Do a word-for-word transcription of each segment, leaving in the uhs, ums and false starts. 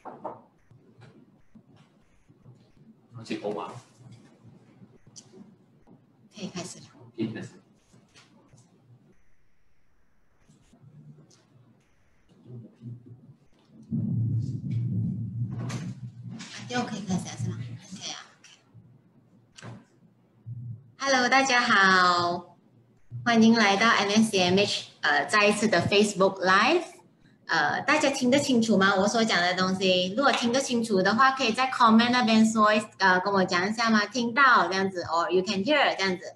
可以吗？ 可以开始了。 可以开始。 又可以开始了是吗？可以啊。Hello， 大家好，欢迎来到 N S C M H 呃再一次的 Facebook Live。呃，大家听得清楚吗？我所讲的东西，如果听得清楚的话，可以在 comment 那边说，呃，跟我讲一下吗？听到这样子 ，or you can hear 这样子。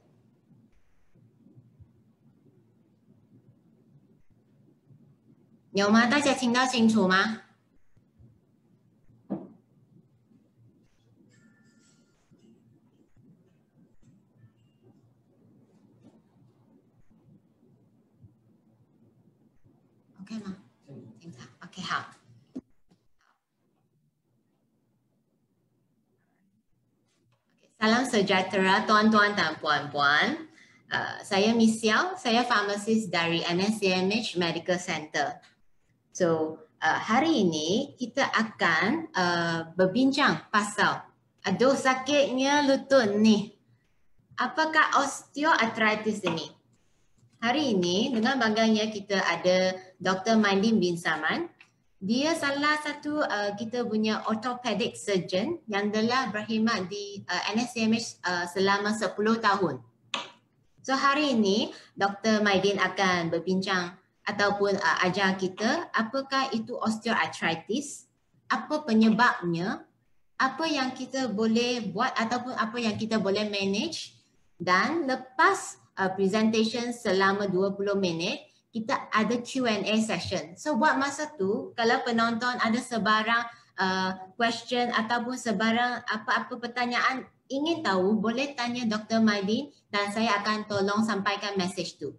有吗？大家听到清楚吗？OK 吗？清楚。OK 好。Salam sejahtera tuan-tuan dan puan-puan. Uh, saya Michelle, saya pharmacist dari N S C M H Medical Center. So uh, hari ini kita akan uh, berbincang pasal aduh sakitnya lutut ni. Apakah osteoarthritis ini? Hari ini dengan bangganya kita ada Doktor Maidin bin Saman. Dia salah satu uh, kita punya orthopedic surgeon yang telah berkhidmat di uh, N S C M H uh, selama sepuluh tahun. So hari ini Doktor Maidin akan berbincang ataupun uh, ajar kita apakah itu osteoarthritis, apa penyebabnya, apa yang kita boleh buat ataupun apa yang kita boleh manage, dan lepas uh, presentation selama dua puluh minit kita ada Q and A session. So buat masa tu kalau penonton ada sebarang uh, question ataupun sebarang apa-apa pertanyaan ingin tahu, boleh tanya Doktor Maidin dan saya akan tolong sampaikan message tu.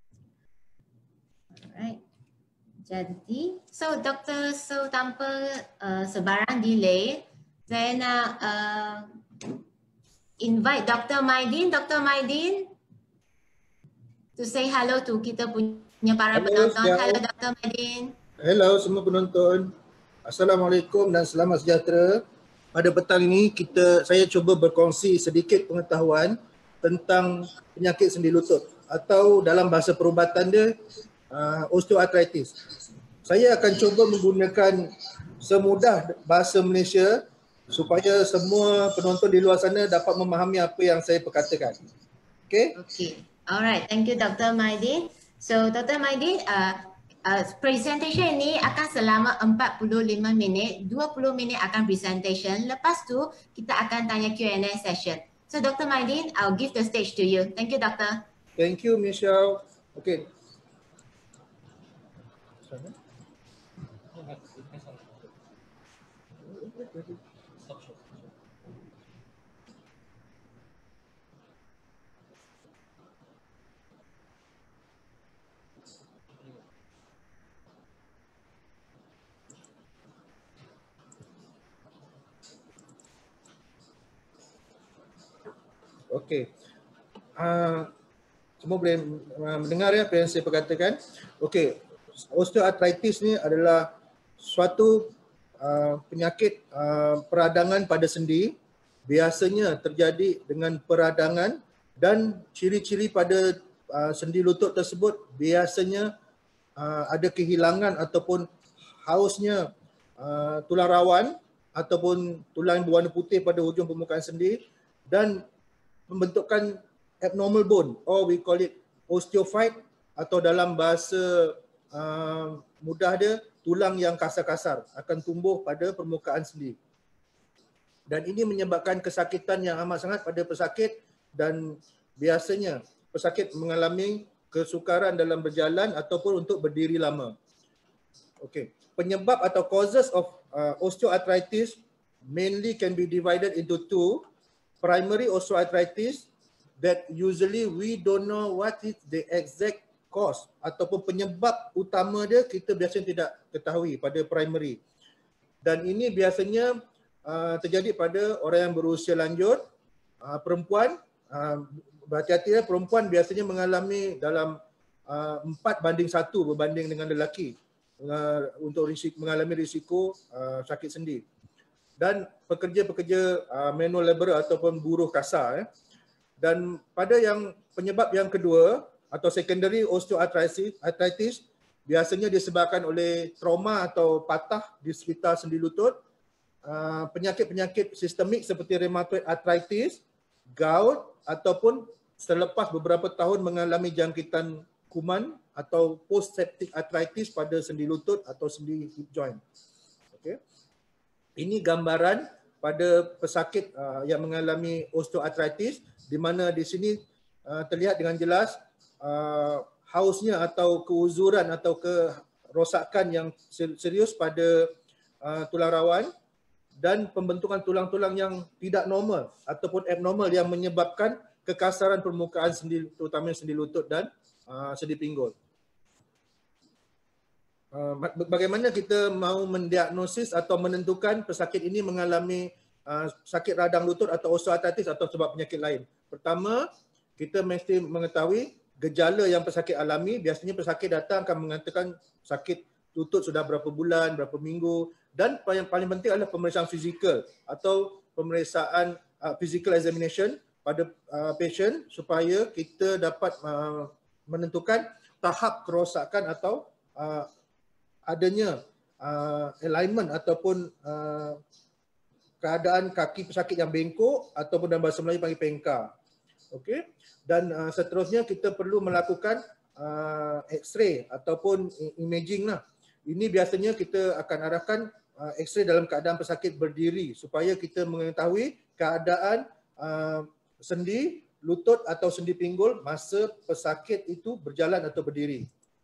Alright. Jadi, so Doktor, so tanpa uh, sebarang delay, saya nak uh, invite Doktor Maidin. Doktor Maidin to say hello to kita punya para hello, penonton. Siap. Hello Doktor Maidin. Hello semua penonton. Assalamualaikum dan selamat sejahtera. Pada petang ini kita saya cuba berkongsi sedikit pengetahuan tentang penyakit sendi lutut atau dalam bahasa perubatan dia uh, osteoarthritis. Saya akan cuba menggunakan semudah bahasa Malaysia supaya semua penonton di luar sana dapat memahami apa yang saya perkatakan. Okey? Okey. Alright, thank you Doktor Maidin. So Doktor Maidin, uh, Uh, presentation ini akan selama empat puluh lima minit, dua puluh minit akan presentation. Lepas tu kita akan tanya Q and A session. So Doktor Maidin, I'll give the stage to you. Thank you Doctor. Thank you Michelle. Okay. Okey. Uh, semua boleh mendengar ya apa yang saya perkatakan. Okey. Osteoarthritis ni adalah suatu uh, penyakit uh, peradangan pada sendi. Biasanya terjadi dengan peradangan dan ciri-ciri pada uh, sendi lutut tersebut biasanya uh, ada kehilangan ataupun hausnya uh, tulang rawan ataupun tulang berwarna putih pada hujung permukaan sendi dan membentukkan abnormal bone, or we call it osteophyte, atau dalam bahasa uh, mudah dia tulang yang kasar-kasar akan tumbuh pada permukaan sendi. Dan ini menyebabkan kesakitan yang amat sangat pada pesakit dan biasanya pesakit mengalami kesukaran dalam berjalan ataupun untuk berdiri lama. Okey, penyebab atau causes of uh, osteoarthritis mainly can be divided into two. Primary osteoarthritis that usually we don't know what is the exact cause ataupun penyebab utama dia kita biasanya tidak ketahui pada primary. Dan ini biasanya uh, terjadi pada orang yang berusia lanjut, uh, perempuan, uh, berhati-hati ya, perempuan biasanya mengalami dalam uh, empat banding satu berbanding dengan lelaki. uh, untuk risiko, mengalami risiko uh, sakit sendi. Dan pekerja-pekerja uh, manual labour ataupun buruh kasar. Eh. Dan pada yang penyebab yang kedua atau secondary osteoarthritis arthritis, biasanya disebabkan oleh trauma atau patah di sekitar sendi lutut, uh, penyakit-penyakit sistemik seperti rheumatoid arthritis, gout ataupun selepas beberapa tahun mengalami jangkitan kuman atau post-septic arthritis pada sendi lutut atau sendi hip joint. Okay. Ini gambaran pada pesakit uh, yang mengalami osteoarthritis, di mana di sini uh, terlihat dengan jelas uh, hausnya atau keuzuran atau kerosakan yang serius pada uh, tulang rawan dan pembentukan tulang-tulang yang tidak normal ataupun abnormal yang menyebabkan kekasaran permukaan sendi, terutama sendi lutut dan uh, sendi pinggul. Uh, bagaimana kita mahu mendiagnosis atau menentukan pesakit ini mengalami uh, sakit radang lutut atau osteoarthritis atau sebab penyakit lain? Pertama, kita mesti mengetahui gejala yang pesakit alami. Biasanya pesakit datang akan mengatakan sakit lutut sudah berapa bulan, berapa minggu, dan yang paling penting adalah pemeriksaan fizikal atau pemeriksaan uh, physical examination pada uh, patient supaya kita dapat uh, menentukan tahap kerosakan atau uh, adanya uh, alignment ataupun uh, keadaan kaki pesakit yang bengkok ataupun dalam bahasa Melayu panggil pengkar. Okey. Dan uh, seterusnya kita perlu melakukan uh, X-ray ataupun imaging lah. Ini biasanya kita akan arahkan uh, X-ray dalam keadaan pesakit berdiri supaya kita mengetahui keadaan uh, sendi lutut atau sendi pinggul masa pesakit itu berjalan atau berdiri.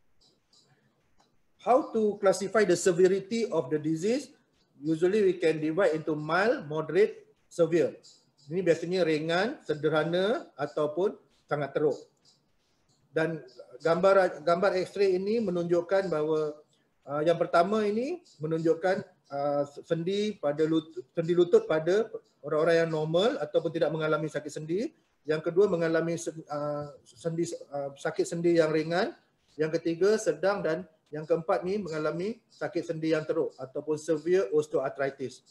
How to classify the severity of the disease? Usually we can divide into mild, moderate, severe. Ini biasanya ringan, sederhana ataupun sangat teruk. Dan gambar gambar X-ray ini menunjukkan bahawa uh, yang pertama ini menunjukkan uh, sendi pada lutut, sendi lutut pada orang-orang yang normal ataupun tidak mengalami sakit sendi. Yang kedua mengalami uh, sendi uh, sakit sendi yang ringan. Yang ketiga sedang, dan yang keempat ni mengalami sakit sendi yang teruk ataupun severe osteoarthritis.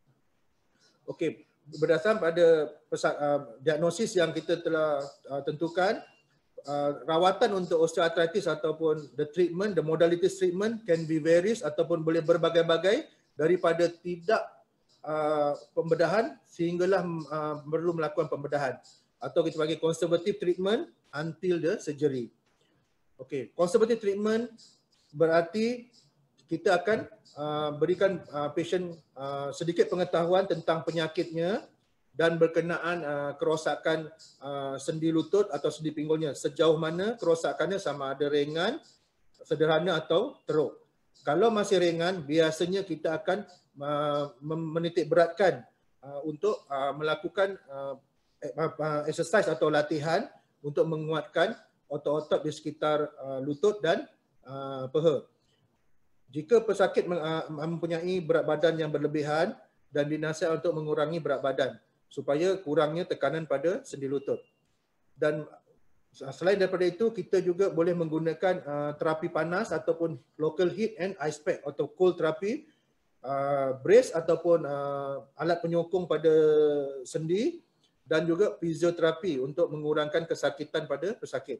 Okey, berdasarkan pada uh, diagnosis yang kita telah uh, tentukan, uh, rawatan untuk osteoarthritis ataupun the treatment, the modalities treatment can be varies ataupun boleh berbagai-bagai, daripada tidak uh, pembedahan sehinggalah uh, perlu melakukan pembedahan, atau kita panggil conservative treatment until the surgery. Okey, conservative treatment berarti kita akan uh, berikan uh, patient uh, sedikit pengetahuan tentang penyakitnya dan berkenaan uh, kerosakan uh, sendi lutut atau sendi pinggulnya. Sejauh mana kerosakannya, sama ada ringan, sederhana atau teruk. Kalau masih ringan, biasanya kita akan uh, menitik beratkan uh, untuk uh, melakukan uh, exercise atau latihan untuk menguatkan otot-otot di sekitar uh, lutut dan Uh, peha. Jika pesakit uh, mempunyai berat badan yang berlebihan, dan dinasihat untuk mengurangi berat badan supaya kurangnya tekanan pada sendi lutut. Dan selain daripada itu, kita juga boleh menggunakan uh, terapi panas ataupun local heat and ice pack atau cold therapy, uh, brace ataupun uh, alat penyokong pada sendi, dan juga fisioterapi untuk mengurangkan kesakitan pada pesakit.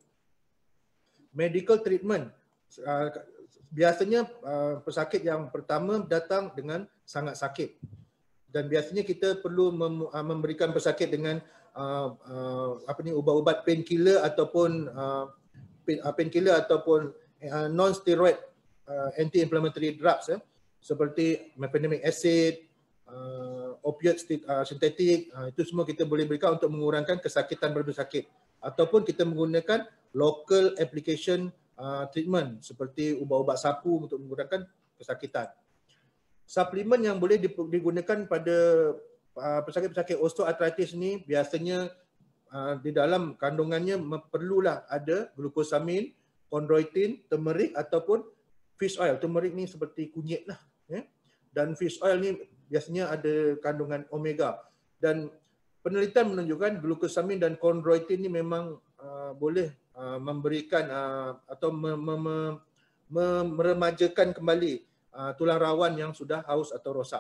Medical treatment. Uh, biasanya uh, pesakit yang pertama datang dengan sangat sakit, dan biasanya kita perlu mem, uh, memberikan pesakit dengan uh, uh, apa ni ubat-ubat painkiller ataupun uh, painkiller ataupun uh, non steroid uh, anti-inflammatory drugs eh, seperti mefenamic acid, uh, opioid uh, sintetik, uh, itu semua kita boleh berikan untuk mengurangkan kesakitan pada pesakit, ataupun kita menggunakan local application Uh, treatment seperti ubat-ubat sapu untuk mengurangkan kesakitan. Suplemen yang boleh digunakan pada uh, pesakit-pesakit osteoarthritis ni biasanya uh, di dalam kandungannya perlulah ada glucosamine, chondroitin, turmeric ataupun fish oil. Turmeric ni seperti kunyit lah. Eh? Dan fish oil ni biasanya ada kandungan omega. Dan penelitian menunjukkan glucosamine dan chondroitin ni memang uh, boleh Uh, memberikan uh, atau me, me, me, meremajakan kembali uh, tulang rawan yang sudah haus atau rosak.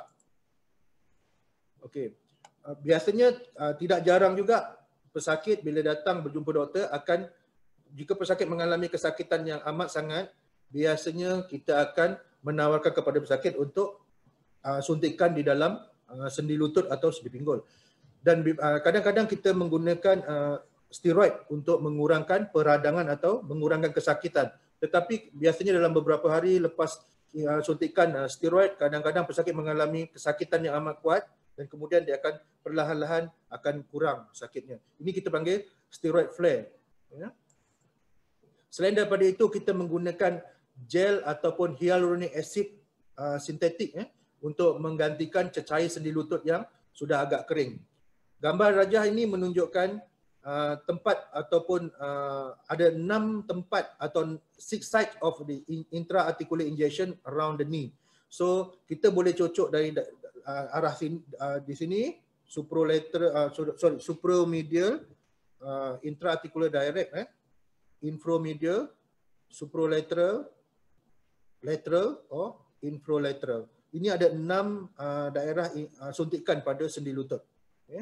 Okey. Uh, biasanya uh, tidak jarang juga pesakit bila datang berjumpa doktor akan, jika pesakit mengalami kesakitan yang amat sangat, biasanya kita akan menawarkan kepada pesakit untuk uh, suntikan di dalam uh, sendi lutut atau sendi pinggul. Dan uh, kadang-kadang kita menggunakan uh, steroid untuk mengurangkan peradangan atau mengurangkan kesakitan. Tetapi biasanya dalam beberapa hari lepas uh, suntikan uh, steroid, kadang-kadang pesakit mengalami kesakitan yang amat kuat dan kemudian dia akan perlahan-lahan akan kurang sakitnya. Ini kita panggil steroid flare. Ya. Selain daripada itu, kita menggunakan gel ataupun hyaluronic acid uh, sintetik ya, untuk menggantikan cecair sendi lutut yang sudah agak kering. Gambar rajah ini menunjukkan uh, tempat ataupun uh, ada enam tempat atau six sites of the intra-articular injection around the knee. So kita boleh cocok dari uh, arah sini, uh, di sini supralateral, uh, sorry, supromedial, uh, intra-articular direct, eh, infromedial, supralateral, lateral, or infralateral. Ini ada enam uh, daerah uh, suntikan pada sendi lutut. Okay.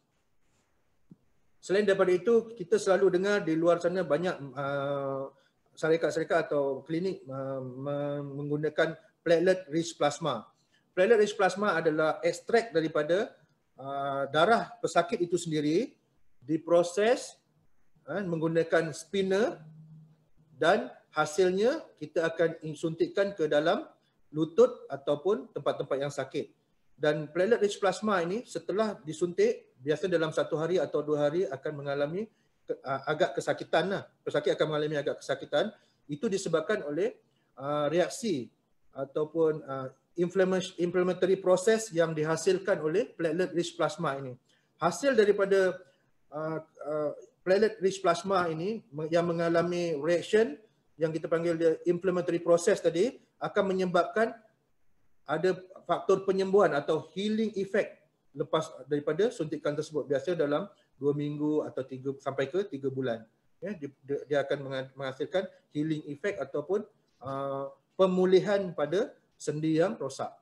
Selain daripada itu, kita selalu dengar di luar sana banyak uh, syarikat-syarikat atau klinik uh, menggunakan platelet-rich plasma. Platelet-rich plasma adalah ekstrak daripada uh, darah pesakit itu sendiri, diproses uh, menggunakan spinner, dan hasilnya kita akan suntikkan ke dalam lutut ataupun tempat-tempat yang sakit. Dan platelet-rich plasma ini setelah disuntik, biasa dalam satu hari atau dua hari akan mengalami uh, agak kesakitan. Lah. Pesakit akan mengalami agak kesakitan. Itu disebabkan oleh uh, reaksi ataupun uh, inflammatory process yang dihasilkan oleh platelet-rich plasma ini. Hasil daripada uh, uh, platelet-rich plasma ini yang mengalami reaction yang kita panggil dia inflammatory process tadi akan menyebabkan ada faktor penyembuhan atau healing effect lepas daripada suntikan tersebut, biasa dalam dua minggu atau tiga sampai ke tiga bulan. Ya, dia, dia akan menghasilkan healing effect ataupun uh, pemulihan pada sendi yang rosak.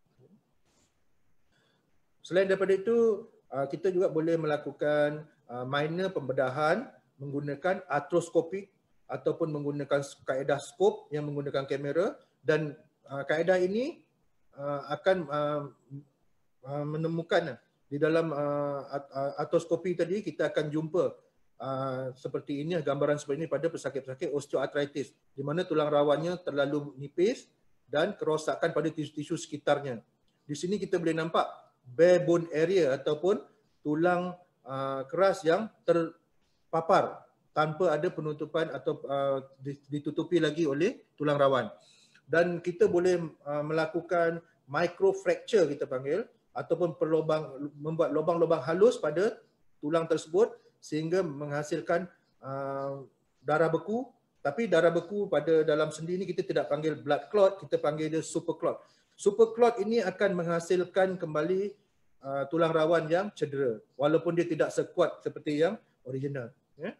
Selain daripada itu, uh, kita juga boleh melakukan uh, minor pembedahan menggunakan arthroskopi ataupun menggunakan kaedah skop yang menggunakan kamera, dan uh, kaedah ini uh, akan uh, uh, menemukan di dalam uh, arthroskopi tadi kita akan jumpa uh, seperti ini, gambaran seperti ini pada pesakit-pesakit osteoartritis di mana tulang rawannya terlalu nipis dan kerosakan pada tisu-tisu sekitarnya. Di sini kita boleh nampak bare bone area ataupun tulang uh, keras yang terpapar tanpa ada penutupan atau uh, ditutupi lagi oleh tulang rawan. Dan kita boleh uh, melakukan microfracture kita panggil, ataupun perlubang, membuat lubang-lubang halus pada tulang tersebut sehingga menghasilkan uh, darah beku. Tapi darah beku pada dalam sendi ini kita tidak panggil blood clot, kita panggil dia super clot. Super clot ini akan menghasilkan kembali uh, tulang rawan yang cedera walaupun dia tidak sekuat seperti yang original. Yeah?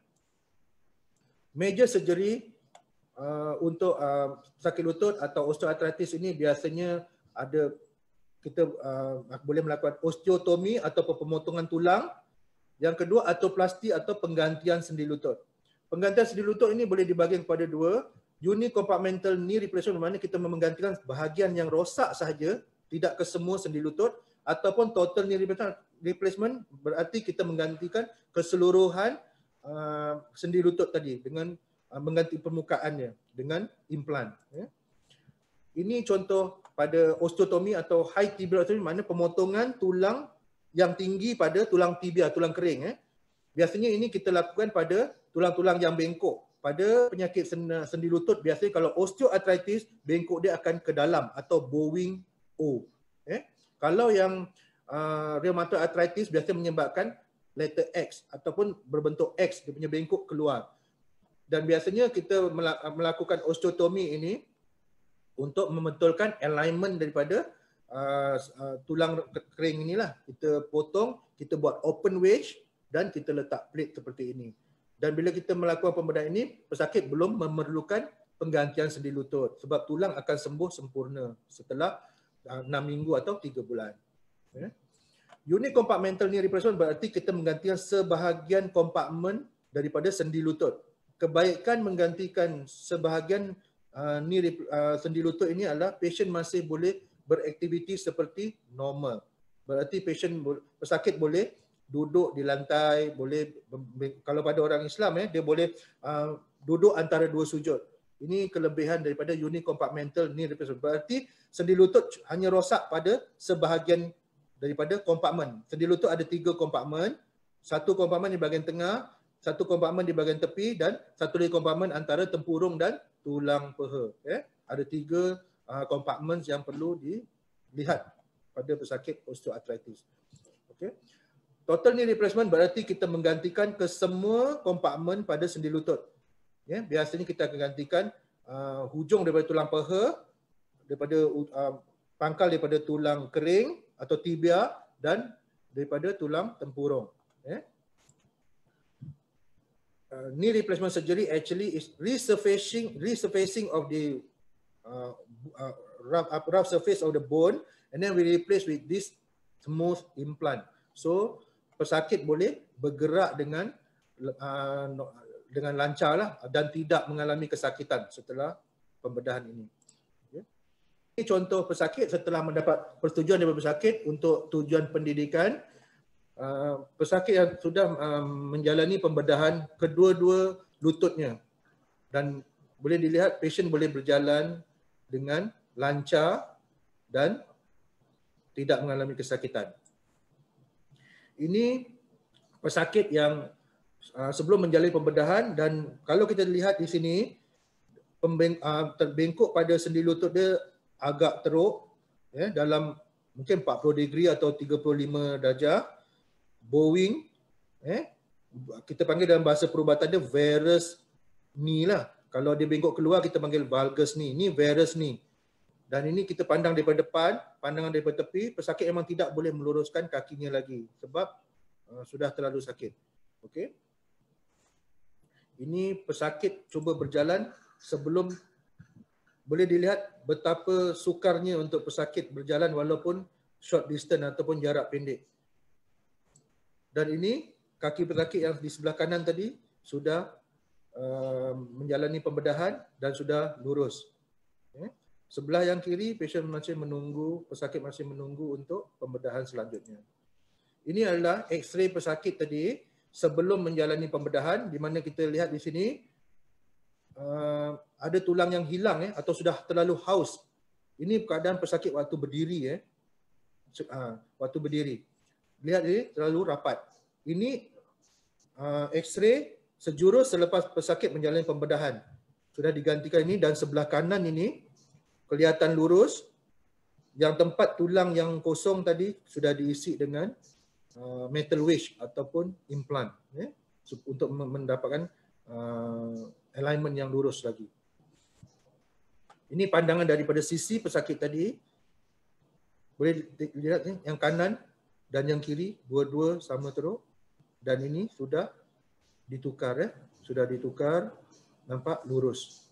Major surgery uh, untuk uh, sakit lutut atau osteoartritis ini biasanya ada, kita uh, boleh melakukan osteotomi atau pemotongan tulang. Yang kedua, arthroplasty atau penggantian sendi lutut. Penggantian sendi lutut ini boleh dibagi kepada dua. Unicompartmental knee replacement, di mana kita menggantikan bahagian yang rosak sahaja, tidak ke semua sendi lutut, ataupun total knee replacement berarti kita menggantikan keseluruhan Uh, sendi lutut tadi dengan uh, mengganti permukaannya dengan implan. Ya. Ini contoh pada osteotomi atau high tibial osteotomi, mana pemotongan tulang yang tinggi pada tulang tibia, tulang kering. Ya. Biasanya ini kita lakukan pada tulang-tulang yang bengkok. Pada penyakit sendi lutut, biasanya kalau osteoartritis, bengkok dia akan ke dalam atau bowing O. Ya. Kalau yang uh, rheumatoid arthritis biasanya menyebabkan letter X ataupun berbentuk X, dia punya bengkok keluar. Dan biasanya kita melakukan osteotomi ini untuk membetulkan alignment daripada uh, uh, tulang kering inilah. Kita potong, kita buat open wedge dan kita letak plate seperti ini. Dan bila kita melakukan pembedahan ini, pesakit belum memerlukan penggantian sendi lutut sebab tulang akan sembuh sempurna setelah enam minggu atau tiga bulan. Ya. Unit compartmental knee replacement berarti kita menggantikan sebahagian kompartmen daripada sendi lutut. Kebaikan menggantikan sebahagian uh, knee uh, sendi lutut ini adalah pasien masih boleh beraktiviti seperti normal. Berarti pasien pesakit boleh duduk di lantai, boleh, kalau pada orang Islam eh, dia boleh uh, duduk antara dua sujud. Ini kelebihan daripada unit compartmental knee replacement. Berarti sendi lutut hanya rosak pada sebahagian daripada kompartmen. Sendi lutut ada tiga kompartmen, satu kompartmen di bahagian tengah, satu kompartmen di bahagian tepi dan satu lagi kompartmen antara tempurung dan tulang peha. Eh. Ada tiga uh, kompartmen yang perlu dilihat pada pesakit osteoartritis. Okay. Total knee replacement berarti kita menggantikan ke semua kompartmen pada sendi lutut. Ya, biasanya kita akan gantikan uh, hujung daripada tulang peha, daripada uh, pangkal daripada tulang kering atau tibia dan daripada tulang tempurung. Ya. Uh, knee replacement surgery actually is resurfacing resurfacing of the uh, uh, rough, uh, rough surface of the bone and then we replace with this smooth implant. So pesakit boleh bergerak dengan uh, dengan lancar lah dan tidak mengalami kesakitan setelah pembedahan ini. Okay. Ini contoh pesakit setelah mendapat persetujuan daripada pesakit untuk tujuan pendidikan. Uh, pesakit yang sudah um, menjalani pembedahan kedua-dua lututnya dan boleh dilihat pasien boleh berjalan dengan lancar dan tidak mengalami kesakitan. Ini pesakit yang uh, sebelum menjalani pembedahan dan kalau kita lihat di sini pembeng, uh, terbengkok pada sendi lutut dia agak teruk ya, dalam mungkin empat puluh degree atau tiga puluh lima darjah, bowing, eh, kita panggil dalam bahasa perubatan dia varus knee lah. Kalau dia bengkok keluar kita panggil valgus knee, ini varus knee. Dan ini kita pandang daripada depan, pandangan daripada tepi, pesakit memang tidak boleh meluruskan kakinya lagi sebab uh, sudah terlalu sakit. Okey. Ini pesakit cuba berjalan sebelum boleh dilihat betapa sukarnya untuk pesakit berjalan walaupun short distance ataupun jarak pendek. Dan ini kaki pesakit yang di sebelah kanan tadi sudah uh, menjalani pembedahan dan sudah lurus. Okay. Sebelah yang kiri, pasien masih menunggu, pesakit masih menunggu untuk pembedahan selanjutnya. Ini adalah X-ray pesakit tadi sebelum menjalani pembedahan, di mana kita lihat di sini uh, ada tulang yang hilang eh, atau sudah terlalu haus. Ini keadaan pesakit waktu berdiri, eh. uh, waktu berdiri. Lihat ini terlalu rapat. Ini uh, X-ray sejurus selepas pesakit menjalani pembedahan. Sudah digantikan ini dan sebelah kanan ini kelihatan lurus. Yang tempat tulang yang kosong tadi sudah diisi dengan uh, metal wedge ataupun implant ya, untuk mendapatkan uh, alignment yang lurus lagi. Ini pandangan daripada sisi pesakit tadi. Boleh dilihat ni, yang kanan dan yang kiri dua-dua sama teruk dan ini sudah ditukar ya, sudah ditukar, nampak lurus.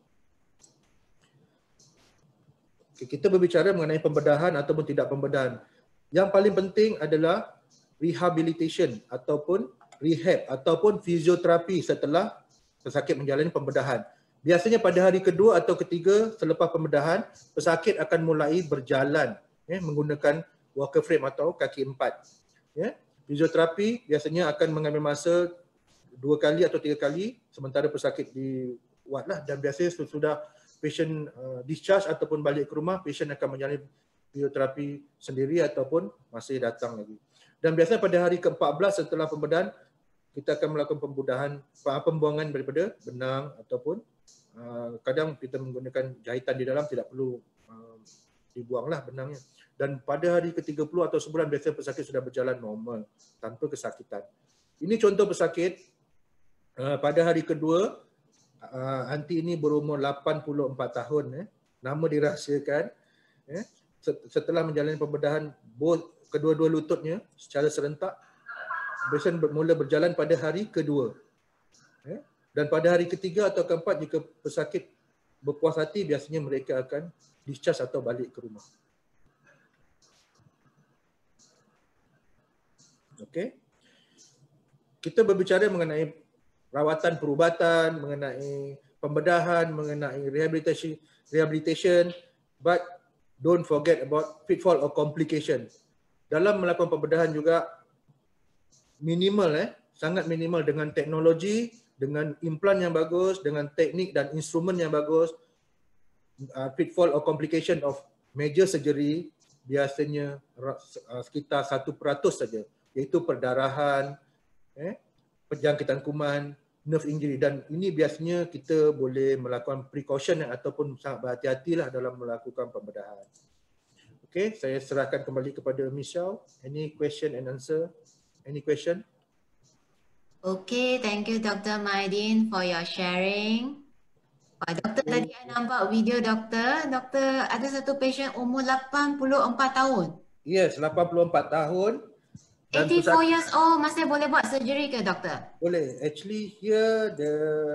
Kita berbicara mengenai pembedahan ataupun tidak pembedahan. Yang paling penting adalah rehabilitation ataupun rehab ataupun fisioterapi setelah pesakit menjalani pembedahan. Biasanya pada hari kedua atau ketiga selepas pembedahan, pesakit akan mulai berjalan ya, menggunakan walker frame atau kaki empat. Ya. Fisioterapi biasanya akan mengambil masa dua kali atau tiga kali sementara pesakit dibuatlah dan biasanya sudah pasien uh, discharge ataupun balik ke rumah, pasien akan menjalani fisioterapi sendiri ataupun masih datang lagi. Dan biasanya pada hari ke empat belas setelah pembedahan, kita akan melakukan pembedahan, pembuangan daripada benang ataupun uh, kadang kita menggunakan jahitan di dalam, tidak perlu uh, dibuanglah benangnya. Dan pada hari ke tiga puluh atau sebulan, biasanya pesakit sudah berjalan normal tanpa kesakitan. Ini contoh pesakit uh, pada hari kedua. Uh, Aunty ini berumur lapan puluh empat tahun, eh. Nama dirahsiakan. Eh. Setelah menjalani pembedahan kedua-dua lututnya secara serentak, pasien mula berjalan pada hari kedua. Eh. Dan pada hari ketiga atau keempat, jika pesakit berpuas hati, biasanya mereka akan discharge atau balik ke rumah. Okey. Kita berbicara mengenai rawatan perubatan, mengenai pembedahan, mengenai rehabilitation, rehabilitation, but don't forget about pitfall or complication. Dalam melakukan pembedahan juga minimal eh, sangat minimal dengan teknologi, dengan implan yang bagus, dengan teknik dan instrumen yang bagus. Uh, pitfall or complication of major surgery biasanya uh, sekitar satu peratus saja, iaitu perdarahan, eh, penjangkitan kuman, nerve injury, dan ini biasanya kita boleh melakukan precaution ataupun sangat berhati-hatilah dalam melakukan pembedahan. Okey, saya serahkan kembali kepada Michelle. Any question and answer? Any question? Okay, thank you Doktor Maidin for your sharing. Pak Doktor, tadi saya nampak video doktor. Doktor ada satu pasien umur lapan puluh empat tahun. Yes, lapan puluh empat tahun. eighty-four years old, masih boleh buat surgery ke doktor? Boleh. Actually here the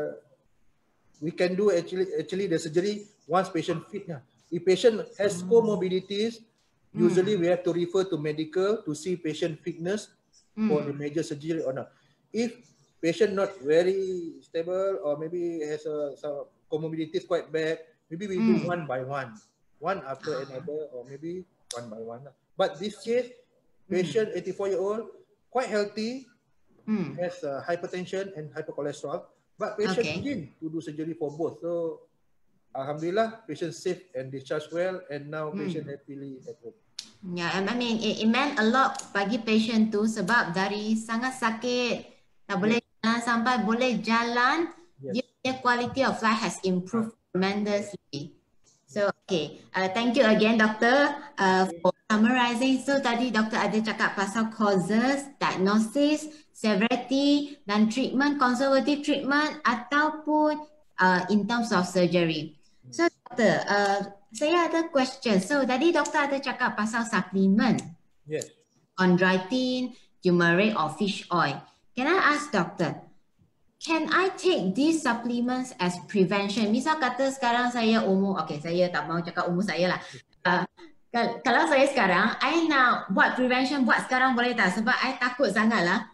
we can do actually actually the surgery once patient fit lah. If patient has hmm. comorbidities, hmm. usually we have to refer to medical to see patient fitness hmm. for the major surgery or not. If patient not very stable or maybe has a some comorbidities quite bad, maybe we hmm. do one by one, one after another, or maybe one by one. But this case, patient mm. eighty-four year old, quite healthy, mm. has uh, hypertension and hypercholesterol, but patient okay. begin to do surgery for both. So, alhamdulillah, patient safe and discharged well, and now mm. patient happily at home. Yeah, I mean it, it meant a lot bagi patient tu sebab dari sangat sakit, tak boleh yes. jalan sampai boleh jalan, yes. dia quality of life has improved ah. tremendously. So, okay. Uh, thank you again, Doctor, uh, for summarizing. So, tadi Doktor ada cakap pasal causes, diagnosis, severity, dan treatment, conservative treatment ataupun uh, in terms of surgery. So, Doktor, uh, saya ada question. So, tadi Doktor ada cakap pasal supplement. Yes. Chondroitin, turmeric or fish oil. Can I ask Doctor, can I take these supplements as prevention? Misal kata sekarang saya umur, okay, saya tak mau cakap umur saya lah. Uh, kalau saya sekarang, I nak buat prevention, buat sekarang boleh tak? Sebab I takut sangat lah.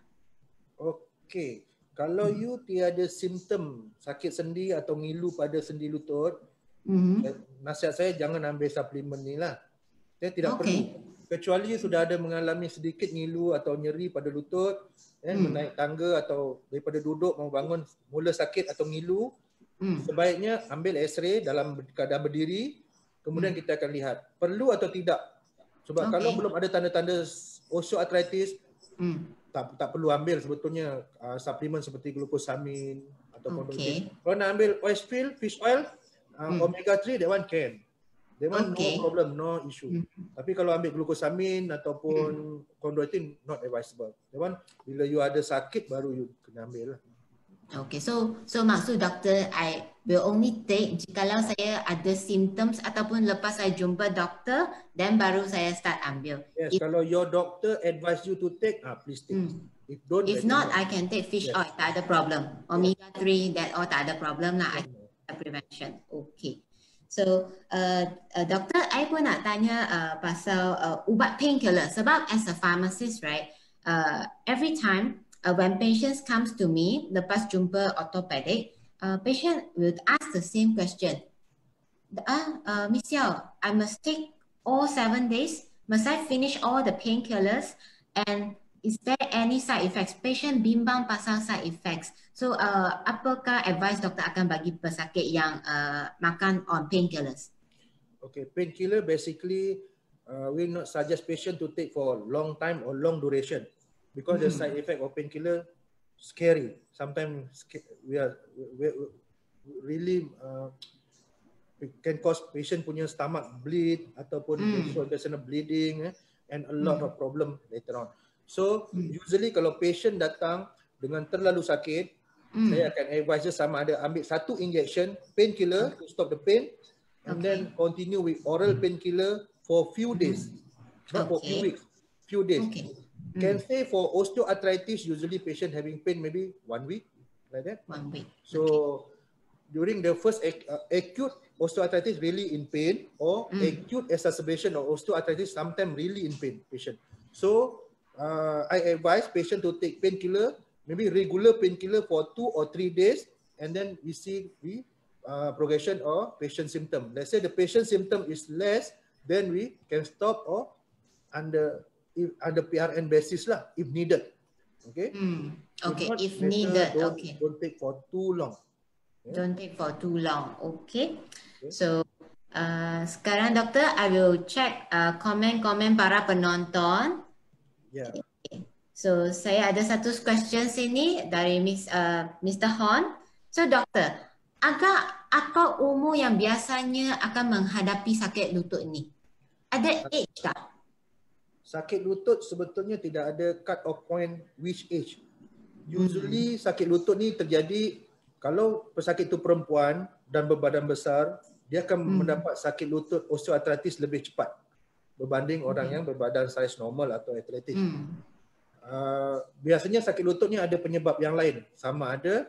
Okay, kalau hmm. you tiada simptom sakit sendi atau ngilu pada sendi lutut, mm-hmm. nasihat saya jangan ambil suplemen ni lah. Saya tidak okay. perlu. Kecuali sudah ada mengalami sedikit ngilu atau nyeri pada lutut, eh, hmm. menaik tangga atau daripada duduk mau bangun mula sakit atau ngilu, hmm. sebaiknya ambil X-ray dalam keadaan berdiri, kemudian hmm. kita akan lihat perlu atau tidak. Sebab okay. kalau belum ada tanda-tanda osteoarthritis, hmm. tak tak perlu ambil sebetulnya uh, suplemen seperti glucosamine ataupun okay. kalau nak ambil oil, fish oil, uh, hmm. omega three, that one can. That one okay. no problem, no issue. Mm-hmm. Tapi kalau ambil glucosamine ataupun mm. chondroitin, not advisable. That one, bila you ada sakit, baru you kena ambil lah. Okay, so so maksud doktor, I will only take jikalau saya ada symptoms ataupun lepas saya jumpa doktor, then baru saya start ambil. Yes, if, kalau your doctor advise you to take, ah please take. Mm. If don't, if not, I can take fish yes. oil, tak ada problem. Omega three, that all tak ada problem lah. Yes. I can prevention. Okay. So, uh, uh, doktor, I pun nak tanya uh, pasal uh, ubat painkiller. Sebab as a pharmacist, right, uh, every time uh, when patients comes to me, lepas jumpa orthopedic, uh, patient will ask the same question. Uh, uh, Miss Yao, I must take all seven days? Must I finish all the painkillers? And is there any side effects? Patient bimbang pasal side effects. So, uh, apakah advice doktor akan bagi pesakit yang uh, makan on painkillers? Okay, painkiller basically uh, we not suggest patient to take for long time or long duration because mm. the side effect of painkiller scary. Sometimes we are we, we really uh, it can cause patient punya stomach bleed ataupun mm. gastrointestinal bleeding eh, and a lot mm. of problem later on. So mm. usually kalau patient datang dengan terlalu sakit, mm. saya akan advise dia sama ada ambil satu injection painkiller to stop the pain and okay. then continue with oral painkiller for few days, mm. not okay. for few weeks, few days. Okay. Mm. Can say for osteoarthritis, usually patient having pain maybe one week like that. One week. So okay. during the first ac uh, acute osteoarthritis really in pain, or mm. acute exacerbation of osteoarthritis sometimes really in pain patient. So uh, I advise patient to take painkiller, maybe regular painkiller for two or three days, and then we see the uh, progression or patient symptom. Let's say the patient symptom is less, then we can stop or under if, under P R N basis lah if needed. Okay. Mm. Okay. If, not, if later, needed. don't, okay. Don't take for too long. Yeah. Don't take for too long. Okay. okay. So uh, sekarang doktor, I will check uh, komen-komen para penonton. Yeah. Okay. So saya ada satu question sini dari Miss uh, Mister Hon. So doktor, agak apa umur yang biasanya akan menghadapi sakit lutut ni? Ada age tak? Sakit lutut sebetulnya tidak ada cut off point which age. Usually hmm. sakit lutut ni terjadi kalau pesakit itu perempuan dan berbadan besar, dia akan hmm. mendapat sakit lutut osteoarthritis lebih cepat berbanding hmm. orang yang berbadan saiz normal atau atletik. Hmm. Uh, biasanya sakit lutut ni ada penyebab yang lain. Sama ada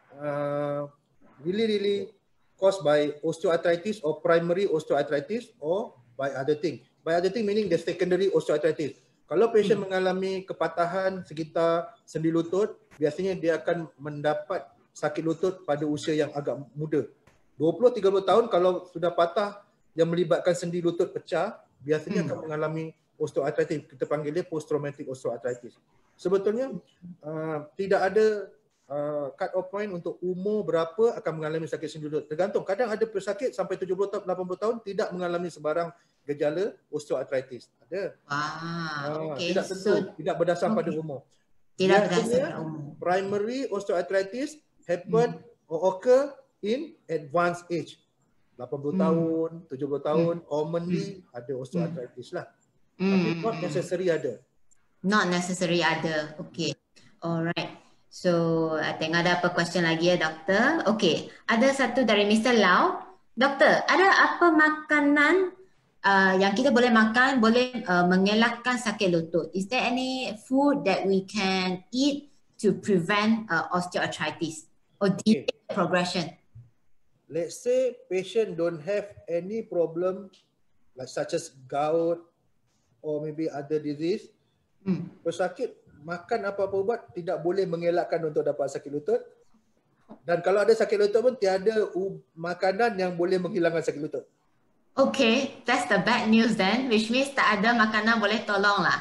uh, really really caused by osteoarthritis or primary osteoarthritis or by other thing. By other thing meaning the secondary osteoarthritis. Kalau pasien hmm. mengalami kepatahan sekitar sendi lutut, biasanya dia akan mendapat sakit lutut pada usia yang agak muda. dua puluh tiga puluh tahun kalau sudah patah yang melibatkan sendi lutut pecah, biasanya hmm. akan mengalami osteoarthritis. Kita panggil dia post traumatic osteoarthritis. Sebetulnya uh, tidak ada uh, cut off point untuk umur berapa akan mengalami sakit sendi lutut. Tergantung. Kadang ada pesakit sampai tujuh puluh lapan puluh tahun tidak mengalami sebarang gejala osteoarthritis. Ada. Ah, uh, okay. Tidak tentu, so, tidak berdasar okay. pada umur. Tidak berdasar pada umur. Primary osteoarthritis happen hmm. or occur in advanced age. lapan puluh hmm. tahun, tujuh puluh tahun, hmm. commonly hmm. ada osteoarthritis lah. Hmm. Tapi not necessary ada. Not necessary ada. Okay. Alright. So, I tengok ada apa question lagi ya, doktor. Okay. Ada satu dari Mister Lau. Doktor, ada apa makanan uh, yang kita boleh makan, boleh uh, mengelakkan sakit lutut? Is there any food that we can eat to prevent uh, osteoarthritis or delay okay. progression? Let's say patient don't have any problem like such as gout or maybe other disease. Hmm. Pesakit makan apa-apa ubat tidak boleh mengelakkan untuk dapat sakit lutut. Dan kalau ada sakit lutut pun tiada makanan yang boleh menghilangkan sakit lutut. Okay, that's the bad news then, which means tak ada makanan boleh tolong lah.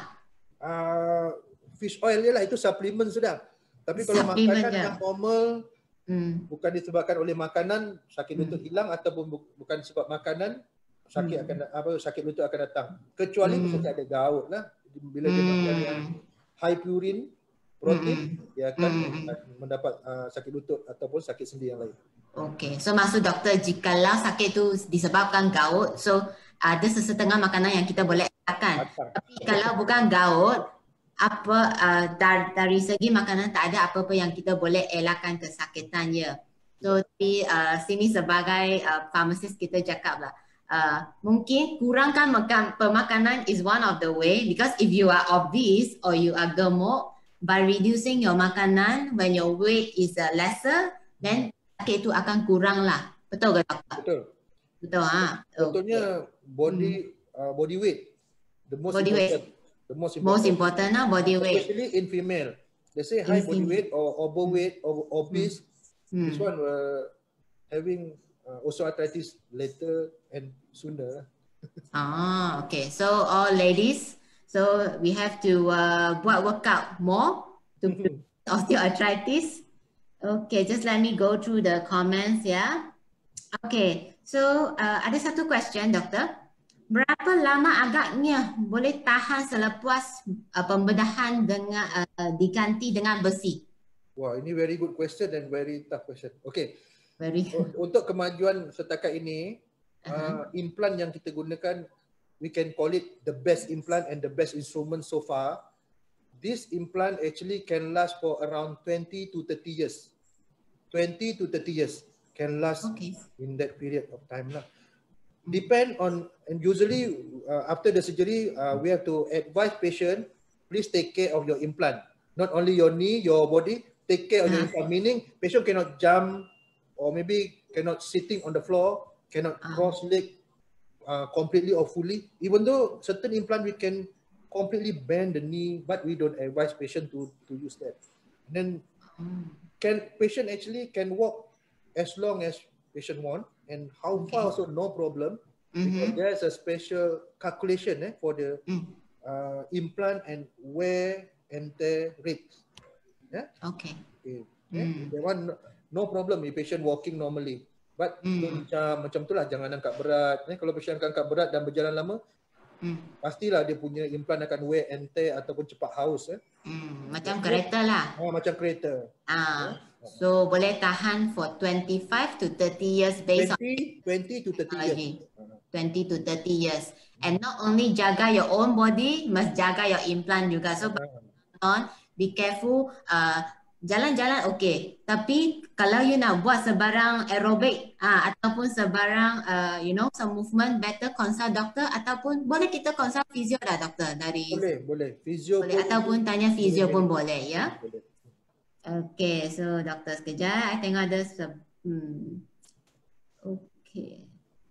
Uh, fish oil je lah, itu suplemen sudah. Tapi kalau supplement makanan je. Yang normal, hmm. bukan disebabkan oleh makanan, sakit lutut hmm. hilang ataupun bu bukan sebab makanan, sakit hmm. akan apa sakit lutut akan datang. Kecuali hmm. misalnya ada gout lah, bila dia hmm. makan yang high purine protein, hmm. dia akan hmm. mendapat uh, sakit lutut ataupun sakit sendi yang lain. Okay, so maksud doktor, jikalau sakit itu disebabkan gout, so ada sesetengah makanan yang kita boleh elakkan. Tapi kalau bukan gout, apa uh, dari, dari segi makanan tak ada apa-apa yang kita boleh elakkan kesakitannya. So di uh, sini sebagai uh, pharmacist kita cakap lah, uh, mungkin kurangkan makan pemakanan is one of the way, because if you are obese or you are gemuk, by reducing your makanan when your weight is uh, lesser, then sakit itu akan kurang lah. Betul ke doktor? Betul. Betul ha. Betulnya okay. body uh, body weight, the most body important. Weight. The most important. Most important lah body weight. Especially in female. They say high in body weight or overweight or obese. Hmm. This one uh, having uh, osteoarthritis later and sooner. Ah, okay. So all ladies, so we have to uh, buat workout more to osteoarthritis. Okay, just let me go through the comments ya. Yeah? Okay, so uh, ada satu question doktor. Berapa lama agaknya boleh tahan selepas uh, pembedahan dengan uh, diganti dengan besi? Wah, ini very good question and very tough question. Okay. Very. Untuk kemajuan setakat ini, uh-huh. uh, implant yang kita gunakan, we can call it the best implant and the best instrument so far. This implant actually can last for around twenty to thirty years. twenty to thirty years can last okay. in that period of time lah. Depend on, and usually uh, after the surgery, uh, we have to advise patient, please take care of your implant. Not only your knee, your body, take care of uh-huh. your implant. Meaning, patient cannot jump or maybe cannot sitting on the floor, cannot Ah. cross leg uh, completely or fully. Even though certain implant we can completely bend the knee, but we don't advise patient to to use that. And then Hmm. can patient actually can walk as long as patient want, and how Okay. far also no problem, because Mhm. there's a special calculation eh, for the Mm. uh, implant and wear and tear rates. Yeah. Okay. Okay. Yeah. Hmm. That one no, no problem if patient walking normally. But dia Hmm. macam macam tu lah, jangan angkat berat. Eh, kalau patient angkat berat dan berjalan lama, Hmm. pastilah dia punya implant akan wear and tear ataupun cepat haus. Eh. Hmm. Macam Yeah. kereta lah. Ah, macam kereta. Ah. So boleh tahan for twenty-five to thirty years based on twenty, twenty to thirty years. technology. twenty to thirty years. And not only jaga your own body, must jaga your implant juga. So on, be careful. Uh, jalan-jalan okay. Tapi kalau you nak buat sebarang aerobik ah, ataupun sebarang uh, you know some movement, better consult doktor ataupun boleh kita consult fizio dah doktor dari Boleh, boleh. Fizio boleh pun ataupun tanya fizio boleh, pun boleh. boleh ya. Boleh. Okay, so doktor sekejap. I tengok ada se- hmm. Okay.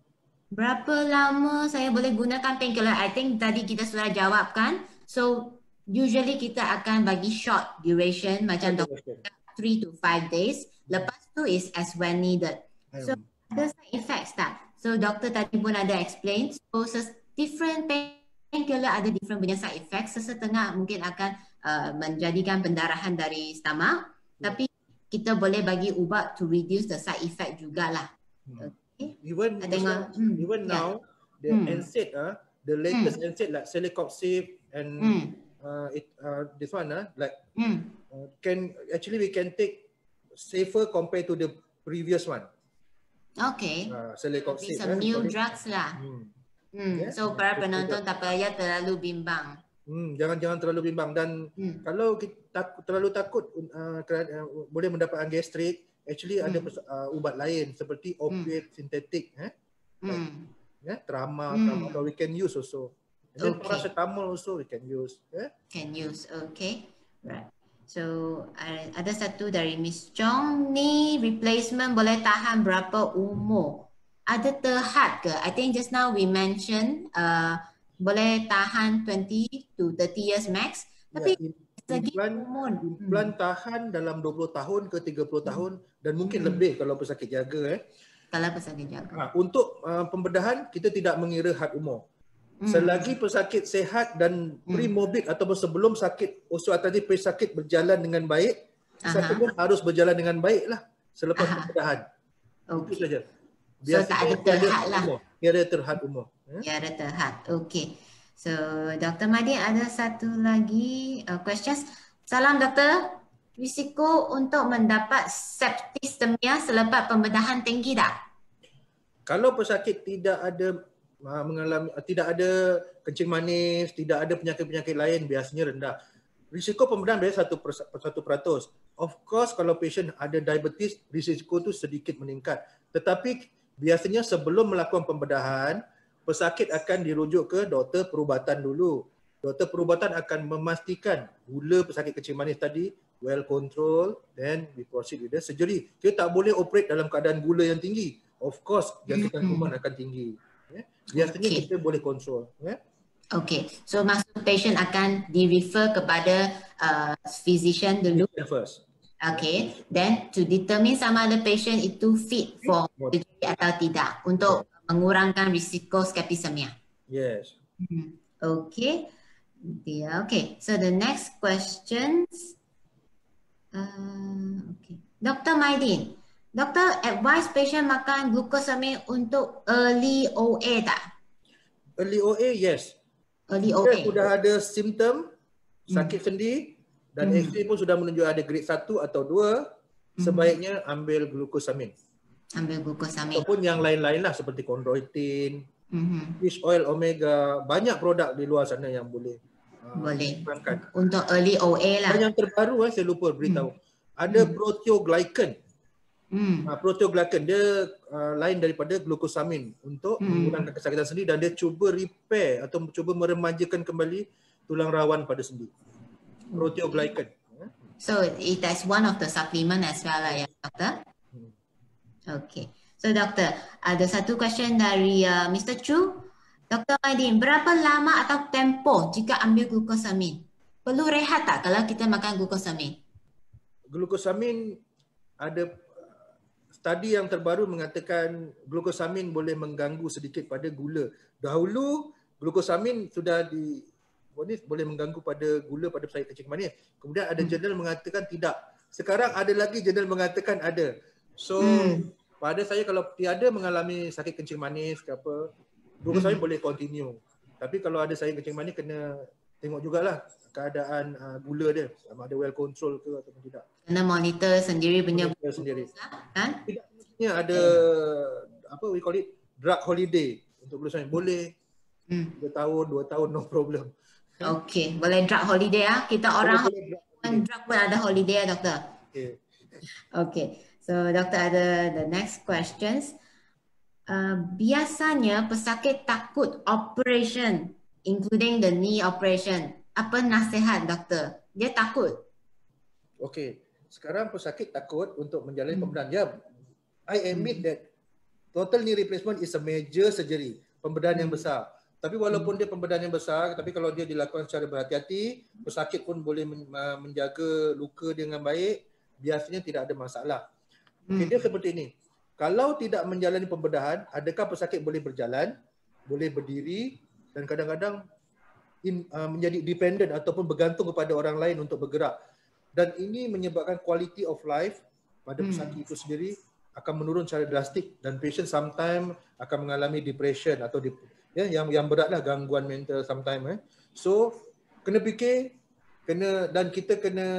Berapa lama saya boleh gunakan painkiller? I think tadi kita sudah jawabkan. So usually kita akan bagi short duration macam doktor three to five days. Lepas tu is as when needed. So ada side effects tak? So doktor tadi pun ada explain. So different painkiller ada different punya side effects. Sesetengah mungkin akan uh, menjadikan pendarahan dari stomach. Yeah. Tapi kita boleh bagi ubat to reduce the side effect jugalah. Hmm. Even tengok, also, hmm, even yeah. now the Hmm. N SAID ah, uh, the latest hmm. N SAID like celecoxib and hmm. uh, it, uh, this one ah, uh, like hmm. uh, can actually we can take safer compared to the previous one. Okay. Uh, celecoxib. Some eh, new sorry. drugs lah. Hmm. Hmm. Yeah. So para penonton tak payah terlalu bimbang. Hmm, jangan jangan terlalu bimbang dan hmm. kalau kita tak, terlalu takut uh, kerana, uh, boleh mendapatkan gastrik, actually hmm. ada uh, ubat lain seperti opiate hmm. sintetik eh. Hmm. Like, yeah, trauma, hmm. trauma we can use also. And then Okay. paracetamol also we can use. Yeah? Can use, okay. Right. So uh, ada satu dari Miss Chong, ni replacement boleh tahan berapa umur? Ada terhad ke? I think just now we mentioned uh, boleh tahan twenty to thirty years max. Tapi yeah, implant, implant hmm. tahan dalam dua puluh tahun ke tiga puluh tahun hmm. dan mungkin hmm. lebih kalau pesakit jaga. Eh. Kalau pesakit jaga. Ha, untuk uh, pembedahan kita tidak mengira had umur. Hmm. Selagi pesakit sehat dan pre-morbid hmm. ataupun sebelum sakit osteoartritis pesakit berjalan dengan baik, pesakit pun harus berjalan dengan baik lah selepas Aha. pembedahan. Okay. Itu saja. Biasanya so tak ada terhad lah. Tiada terhad umur. Tiada terhad. Okay. So Doktor Madin ada satu lagi uh, questions. Salam doktor. Risiko untuk mendapat septistemia selepas pembedahan tinggi tak? Kalau pesakit tidak ada uh, mengalami uh, tidak ada kencing manis, tidak ada penyakit-penyakit lain, biasanya rendah. Risiko pembedahan biasanya satu peratus. Of course kalau patient ada diabetes, risiko tu sedikit meningkat. Tetapi biasanya sebelum melakukan pembedahan, pesakit akan dirujuk ke doktor perubatan dulu. Doktor perubatan akan memastikan gula pesakit kencing manis tadi well control, then we proceed with the surgery. Kita tak boleh operate dalam keadaan gula yang tinggi. Of course, jangkitan kuman akan tinggi. Yeah? Biasanya okay. kita boleh control. Yeah? Okay, so maksud patient akan di-refer kepada uh, physician dulu. First. Okay, then to determine sama ada patient itu fit for surgery atau tidak untuk yeah. mengurangkan risiko septicemia. Yes. Hmm. Okay. Yeah, okay, so the next questions. Uh, okay. Doktor Maidin, doktor advise patient makan glucosamine untuk early O A tak? Early O A, yes. Early O A. Jika sudah ada simptom, sakit hmm. sendi dan hmm. X-ray pun sudah menunjuk ada grade satu atau dua, hmm. sebaiknya ambil glucosamine. Ambil glucosamine. Ataupun yang lain-lain lah seperti chondroitin, hmm. fish oil, omega, banyak produk di luar sana yang boleh. Boleh. Uh, untuk early O A lah. Dan yang terbaru eh, saya lupa beritahu. Hmm. Ada hmm. proteoglycan. Hmm. Uh, proteoglycan dia uh, lain daripada glucosamine untuk hmm. mengurangkan kesakitan sendi dan dia cuba repair atau cuba meremajakan kembali tulang rawan pada sendi. Proteoglycan. So it is one of the supplement as well lah ya doktor? Hmm. Okay. So doktor, ada satu question dari uh, Mister Chu. doktor Maidin, berapa lama atau tempoh jika ambil glukosamin? Perlu rehat tak kalau kita makan glukosamin? Glukosamin, ada studi yang terbaru mengatakan glukosamin boleh mengganggu sedikit pada gula. Dahulu glukosamin sudah di boleh mengganggu pada gula pada pesakit kencing manis. Kemudian ada Hmm. jurnal mengatakan tidak. Sekarang ada lagi jurnal mengatakan ada. So Hmm. pada saya kalau tiada mengalami sakit kencing manis ke apa, glukosamin Hmm. boleh continue. Tapi kalau ada sakit kencing manis kena tengok jugalah keadaan uh, gula dia, sama ada well control ke ataupun tidak. Kena monitor sendiri punya Monitor sendiri. kan? Tidak mestinya ada apa we call it drug holiday untuk glukosamin. Boleh Hmm. dua tahun, dua tahun no problem. Okay, boleh drug holiday ah. Kita orang Boleh, boleh drug holiday. drug pun ada holiday ya doktor. Okay. Okay, so doktor ada the next questions. Uh, biasanya pesakit takut operation, including the knee operation. Apa nasihat doktor? Dia takut. Okay. Sekarang pesakit takut untuk menjalani Hmm. pembedahan. Ya, I admit Hmm. that total knee replacement is a major surgery, pembedahan yang Hmm. besar. Tapi walaupun dia pembedahan yang besar, tapi kalau dia dilakukan secara berhati-hati, pesakit pun boleh men- menjaga luka dengan baik, biasanya tidak ada masalah. Okay, Hmm. dia seperti ini. Kalau tidak menjalani pembedahan, adakah pesakit boleh berjalan, boleh berdiri dan kadang-kadang in, uh, menjadi dependent ataupun bergantung kepada orang lain untuk bergerak. Dan ini menyebabkan quality of life pada Hmm. pesakit itu sendiri akan menurun secara drastik dan patient sometimes akan mengalami depression atau dep- ya yang yang beratlah, gangguan mental sometimes eh. So kena fikir, kena dan kita kena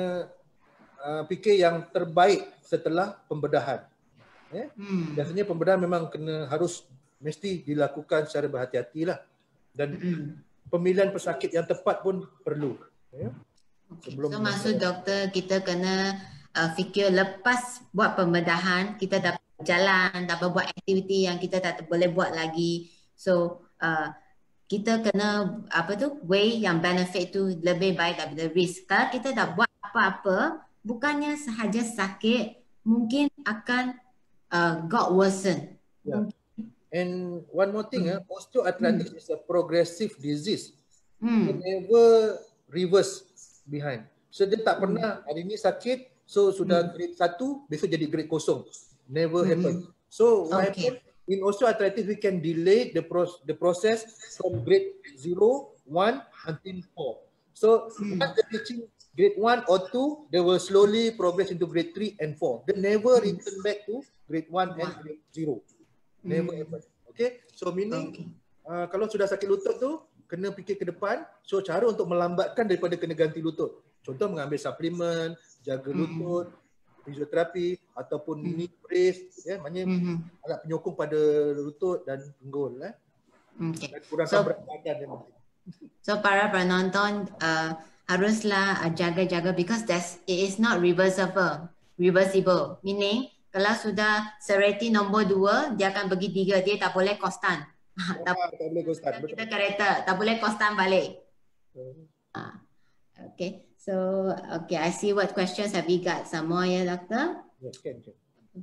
uh, fikir yang terbaik setelah pembedahan. Ya. Hmm. Biasanya pembedahan memang kena harus mesti dilakukan secara berhati-hatilah dan Hmm. pemilihan pesakit yang tepat pun perlu. Ya. Okay. Sebelum So maksud doktor kita kena uh, fikir lepas buat pembedahan kita dapat jalan, dapat buat aktiviti yang kita tak boleh buat lagi. So uh, kita kena apa tu weigh yang benefit tu lebih baik daripada risk. Kalau kita dah buat apa-apa, bukannya sahaja sakit, mungkin akan uh, got worsen. Yeah. And one more thing, Hmm. uh, osteoarthritis is a progressive disease. It Hmm. never reverse behind. So dia tak Hmm. pernah hari ni sakit, so sudah Hmm. grade satu, besok jadi grade kosong. Never Hmm. happen. So what Okay. happen? In osteoarthritis, we can delay the, pro the process from grade zero, one until four. So Hmm. once they're reaching grade one or two, they will slowly progress into grade three and four. They never Hmm. return back to grade one and grade zero. Never Hmm. happen. Okay, so meaning Okay. uh, kalau sudah sakit lutut tu, kena fikir ke depan. So cara untuk melambatkan daripada kena ganti lutut. Contoh mengambil suplemen, jaga Hmm. lutut, fizioterapi ataupun Hmm. knee brace, ya, maknanya Hmm. alat penyokong pada lutut dan pinggul, eh. Okay. Dan kurangkan So berat badan yang penting. So para penonton uh, haruslah uh, jaga-jaga because that's it is not reversible, reversible. Meaning kalau sudah sereti nombor dua, dia akan pergi tiga, dia tak boleh konstan. tak, Ah, tak boleh konstan, betul. kita kereta tak boleh konstan balik. Hmm. Uh, okay, so okay, I see what questions have we got. Some more ya, doktor? Yes, can, can.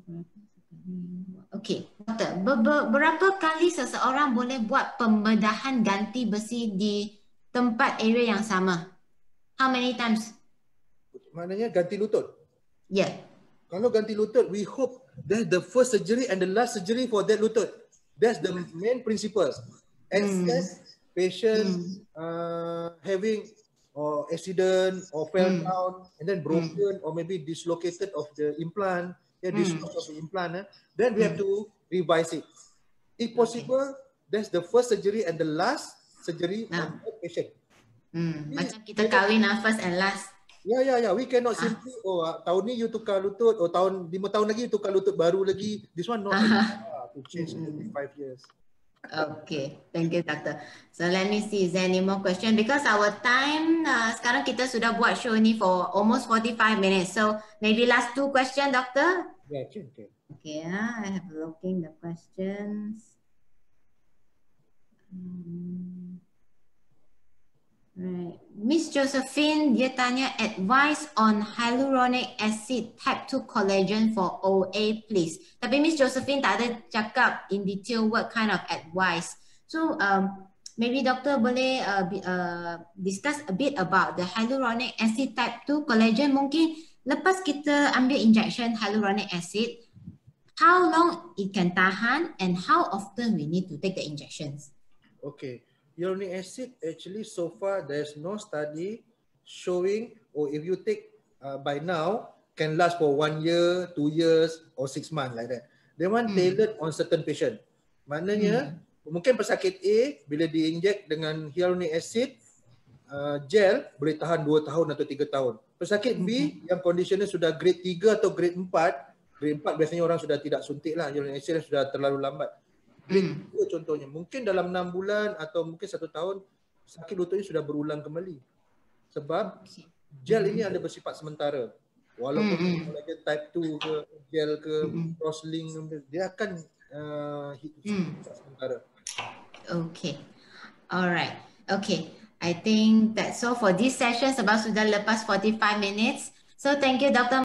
Okay, doktor, ber ber berapa kali seseorang boleh buat pembedahan ganti besi di tempat area yang sama? How many times? Maknanya ganti lutut. Yeah. Kalau ganti lutut, we hope that's the first surgery and the last surgery for that lutut. That's the main principle. Except mm. patient mm. uh, having or accident or fell mm. down and then broken mm. or maybe dislocated of the implant, yeah, mm. dislocate of the implant, eh, then we mm. have to revise it. If possible, okay. that's the first surgery and the last surgery nah. on that patient. Hmm. Macam kita kahwin lah first and last. Ya, ya, ya. We cannot simply, ah. oh tahun ni you tukar lutut, oh tahun lima tahun lagi you tukar lutut baru lagi. This one not ah, to change in mm-hmm. five years. Okay, thank you, doctor. So let me see, is there any more question? Because our time, uh, sekarang kita sudah buat show ni for almost forty-five minutes. So maybe last two question, doctor? Yeah, okay, okay. Okay, uh, I have looking the questions. Hmm. Right. Miss Josephine, dia tanya advice on hyaluronic acid type two collagen for O A please. Tapi Miss Josephine tak ada cakap in detail what kind of advice. So um, maybe doktor boleh uh, uh, discuss a bit about the hyaluronic acid type two collagen. Mungkin lepas kita ambil injection hyaluronic acid, how long it can tahan and how often we need to take the injections? Okay. Hyaluronic acid actually so far there's no study showing or if you take uh, by now can last for one year, two years or six months like that. They want hmm. tailored on certain patient. Maknanya hmm. mungkin pesakit A bila diinjek dengan hyaluronic acid uh, gel boleh tahan dua tahun atau tiga tahun. Pesakit B hmm. yang conditionnya sudah grade tiga atau grade empat, grade empat biasanya orang sudah tidak suntik lah hyaluronic acid sudah terlalu lambat. Grade dua hmm. contohnya, mungkin dalam enam bulan atau mungkin satu tahun sakit lututnya sudah berulang kembali. Sebab gel hmm. ini ada bersifat sementara. Walaupun hmm. collagen type two ke gel ke hmm. crosslink, dia akan uh, hmm. sementara. Okay. Alright. Okay. I think that's all for this session sebab sudah lepas forty-five minutes. So thank you Doctor